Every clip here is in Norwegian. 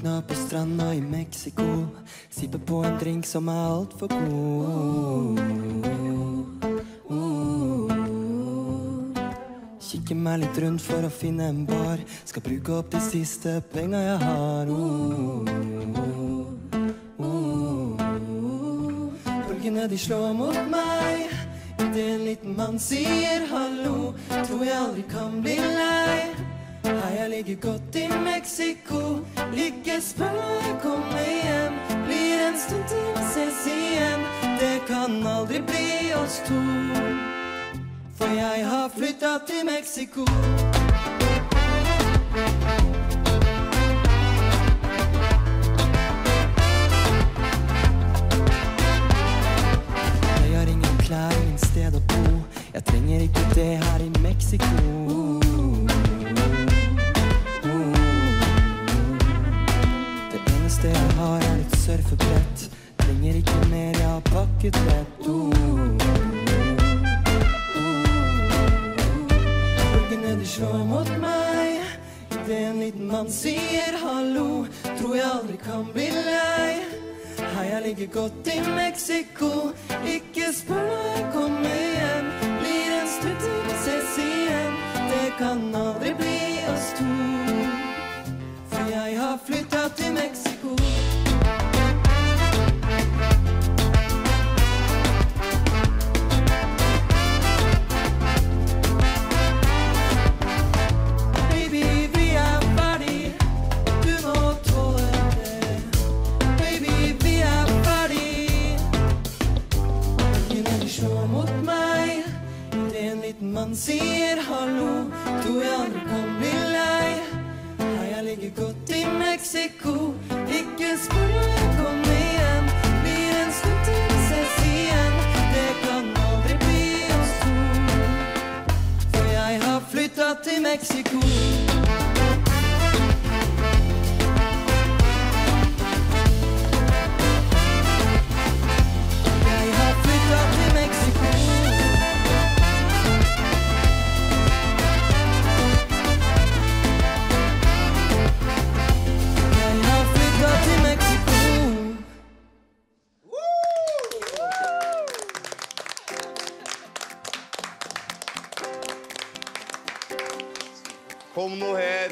Våkna på stranda i Mexico, sippet på en drink som alt for god. Kikker meg litt rundt for å finne en bar, skal bruke opp de siste penger jeg har. Bølgene de slår mot meg, det en liten mann sier hallo. Tror jeg aldri kan bli lei. Jeg ligger godt i Mexico, ikke spør når jeg kommer hjem. Blir en stund til vi ses igjen, det kan aldri bli oss to. For jeg har flyttet til Mexico. Jeg har ingen klær, ingen sted å bo. Jeg trenger ikke det her i Mexico. Det jeg har litt surfebrett, trenger ikke mer, jeg har pakket rett. Bølgene de slår mot meg, det en liten mann sier hallo. Tror jeg aldri kan bli lei. Jeg ligger godt i Mexico, ikke spør når jeg kommer hjem. Blir en stund til vi ses igjen, det kan aldri bli oss to. For jeg har flyttet til Mexico. Man sier hallo, tror jeg aldri kan bli lei. Jeg ligger godt i Mexico, ikke spør når jeg kommer hjem. Blir en stund til vi ses igjen, det kan aldri bli oss to. For jeg har flyttet til Mexico. Kom nå her.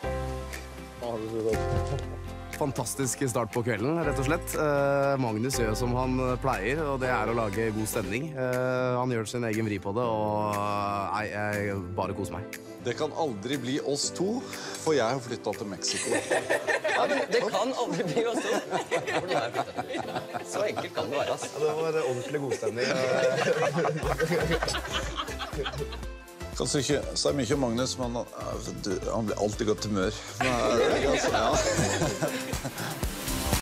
Fantastisk start på kvelden, rett og slett. Magnus gjør som han pleier, og det er å lage god stemning. Han gjør sin egen vri på det, og jeg bare koser meg. Det kan aldri bli oss to, for jeg har flyttet til Mexico. Ja, men det kan aldri bli oss to. Så enkelt kan det være, ass. Ja, det var ordentlig god stemning. Kanskje ikke så mye om Magnus, men han blir alltid godt humør. Men,